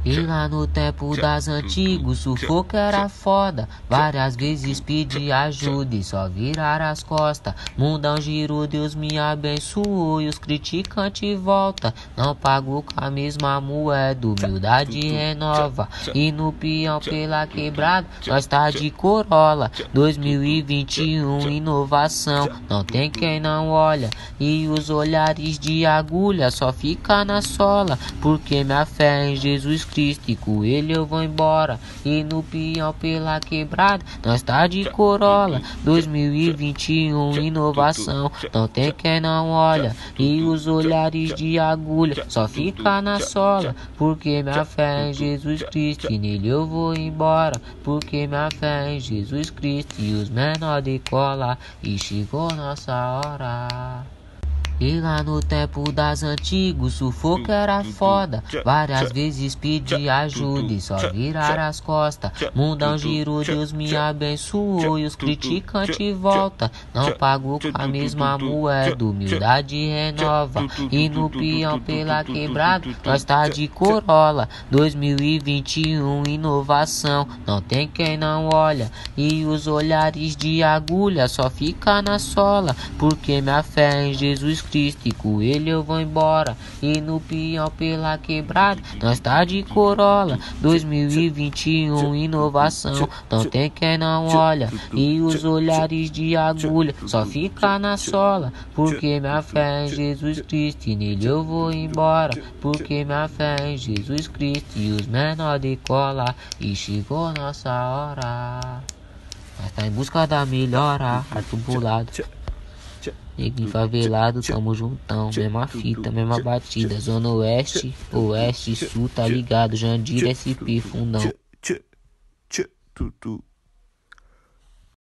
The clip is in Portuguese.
E lá no tempo das antigos, sufoco era foda. Várias vezes pedi ajuda e só virar as costas. Mundão girou, Deus me abençoou e os criticantes volta. Não pago com a mesma moeda, humildade renova. E no peão pela quebrada, nós tá de Corolla. 2021, inovação, não tem quem não olha. E os olhares de agulha só fica na sola. Porque minha fé é em Jesus Cristo e com ele eu vou embora. E no peão pela quebrada, nós tá de Corolla. 2021, inovação, não tem quem não olha. E os olhares de agulha só fica na sola. Porque minha fé é em Jesus Cristo e nele eu vou embora. Porque minha fé é em Jesus Cristo e os menores de cola. E chegou nossa hora. E lá no tempo das antigos, sufoco era foda. Várias vezes pedi ajuda e só virar as costas. Mundão girou, Deus me abençoou e os criticantes volta. Não pago com a mesma moeda, humildade renova. E no peão pela quebrada, nós tá de Corolla. 2021, inovação, não tem quem não olha. E os olhares de agulha só fica na sola. Porque minha fé é em Jesus Cristo e com ele eu vou embora. E no peão pela quebrada, nós tá de Corolla. 2021, inovação, não tem quem não olha. E os olhares de agulha só fica na sola. Porque minha fé é em Jesus Cristo e nele eu vou embora. Porque minha fé é em Jesus Cristo e os menores de cola. E chegou nossa hora. Nós tá em busca da melhora, atubulado. Neguinho favelado, tamo juntão, mesma fita, mesma batida. Zona Oeste, Oeste, Sul, tá ligado? Jandir, SP, fundão.